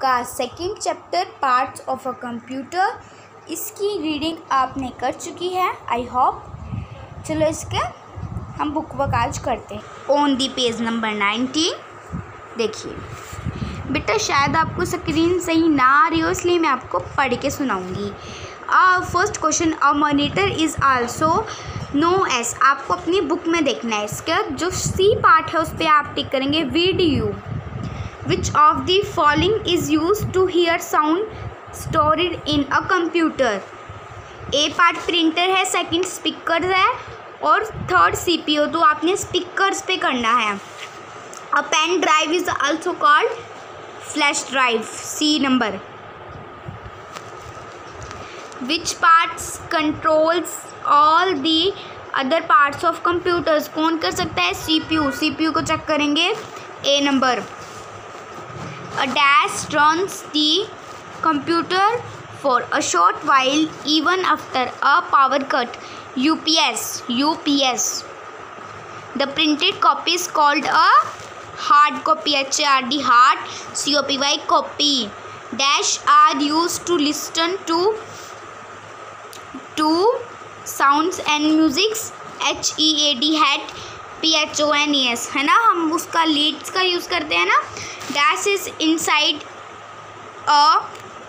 का second chapter parts of a computer, इसकी reading आपने कर चुकी है आई होप। चलो इसके हम बुक वर्क आज करते हैं। ऑन दी पेज नंबर 19 देखिए बेटा, शायद आपको स्क्रीन सही ना आ रही हो इसलिए मैं आपको पढ़ के सुनाऊंगी। First question, a monitor is also known as, आपको अपनी बुक में देखना है। इसका जो सी पार्ट है उस पर आप टिक करेंगे video. Which of the following is use to hear sound stored in a computer. A part printer है, सेकंड स्पीकर है और थर्ड सीपीयू, तो आपने स्पीकर्स पे करना है। A pen drive is also called flash drive, C number. Which parts controls all the other parts of computers, कौन कर सकता है? सीपीयू, सीपीयू को चेक करेंगे A number. A dash runs the computer for a short while even after a power cut, UPS, UPS. The printed copy is called a hard copy, HARD, hard, COPY, copy. Dash are use to listen to sounds and musics, HEAD, head, PHONES, है ना, हम उसका Leeds का use करते हैं ना। Dash is inside a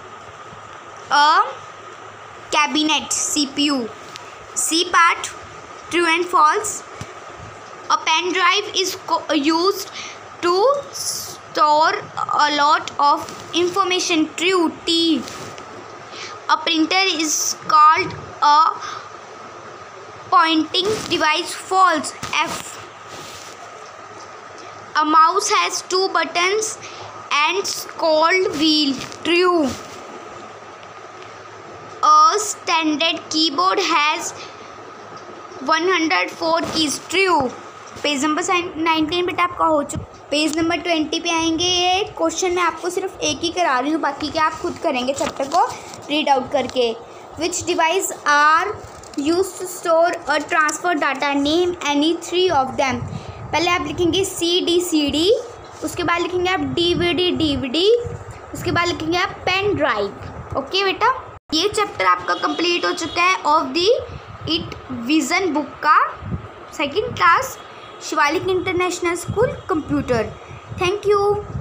cabinet, CPU। C part, true and false. A pen drive is used to store a lot of information, true, T। A printer is called a pointing device, false, F। A mouse has 2 buttons and scroll wheel, true। A standard keyboard has 104 keys, true। Page number 19 बेटा आपका हो चुका। Page number 20 पे आएंगे। ये question मैं आपको सिर्फ एक ही करा रही हूँ, बाकी के आप खुद करेंगे चैप्टर को रीड आउट करके। Which device are use to store और transfer data, name any 3 of them. पहले आप लिखेंगे CD, उसके बाद लिखेंगे आप DVD, उसके बाद लिखेंगे आप पेन ड्राइव। ओके बेटा, ये चैप्टर आपका कंप्लीट हो चुका है of the it vision book का second class Shivalik international school computer. Thank you.